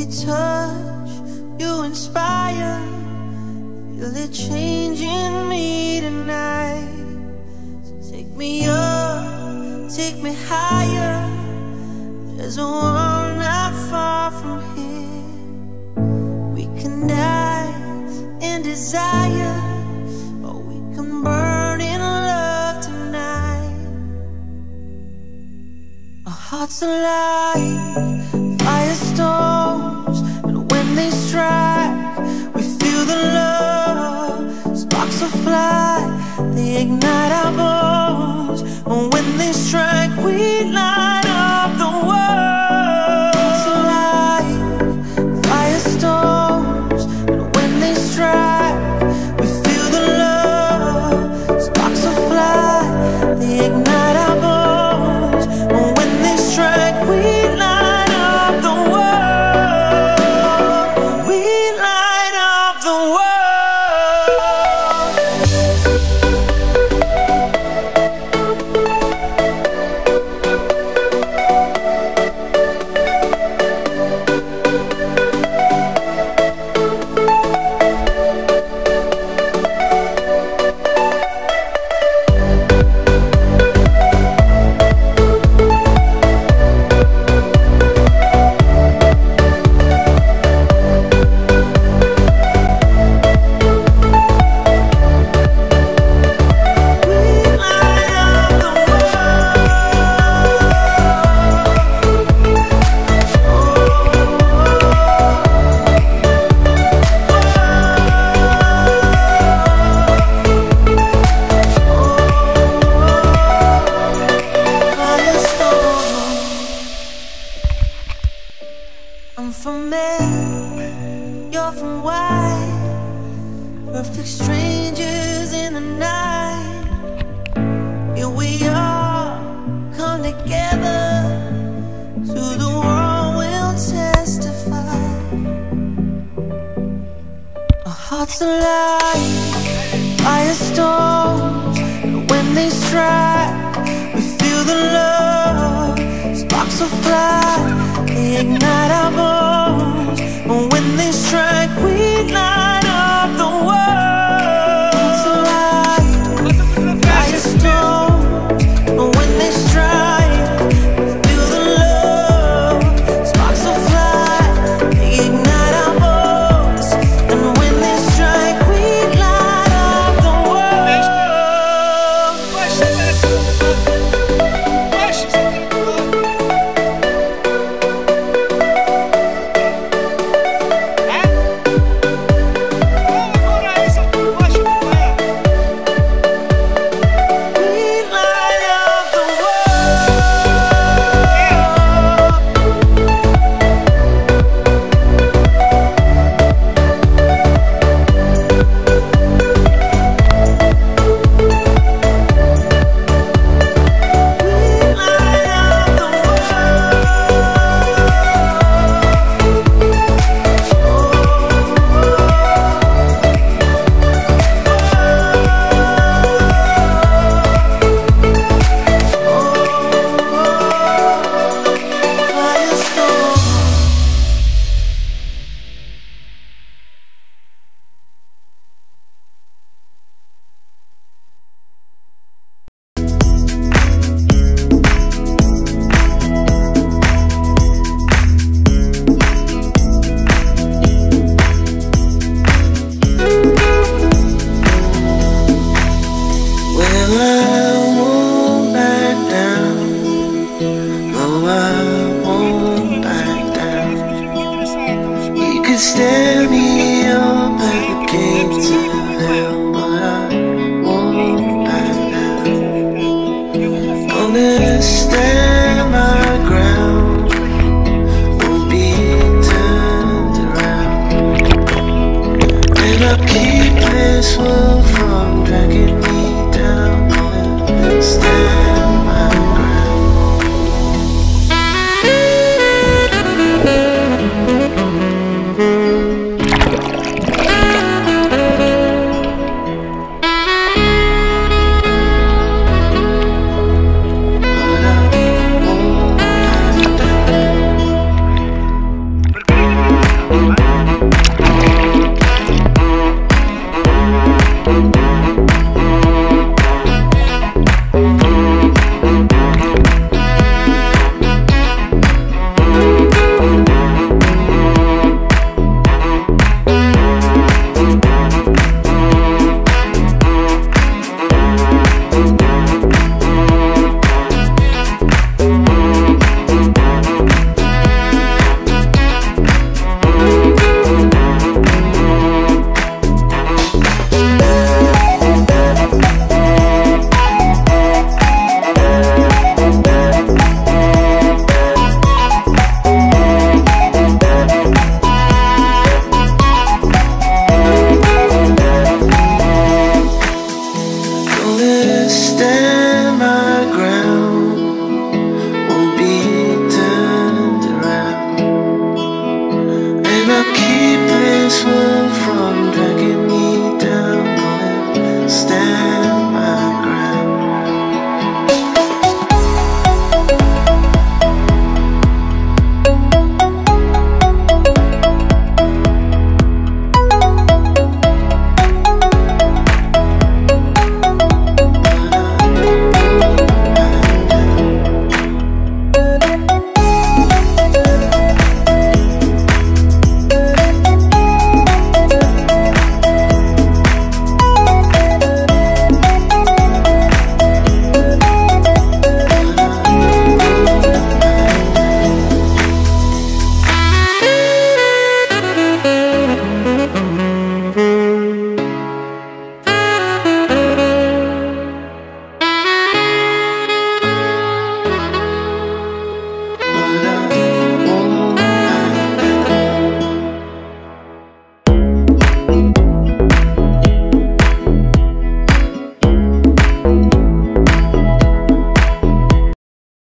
we touch, you inspire. Feel it changing me tonight. So take me up, take me higher. There's a world not far from here. We can die in desire, or we can burn in love tonight. Our hearts alive, firestorms, and when they strike, we feel the love. Sparks will fly, they ignite our bones, and when they strike, we light up the world. Hearts alive, firestorms, and when they strike, we feel the love. Sparks will fly, they ignite our bones, and when they strike, we light up the world. We light up the world. I'm from Mary, you're from White, perfect strangers in the night. Here we are, come together, to the world we'll testify. Our hearts alive, firestorms, and when they strike, we feel the love. Sparks will fly, they ignite our bones, and when they strike, we light up the world. It's alive, firestorms, and when they strike, we feel the love. Sparks will fly, they ignite our bones, and when they strike, we light up the world. Stand me up at the gates of hell, but I won't back down. Gonna stand my ground, won't be turned around, and I'll keep this world from dragging me down. Stand my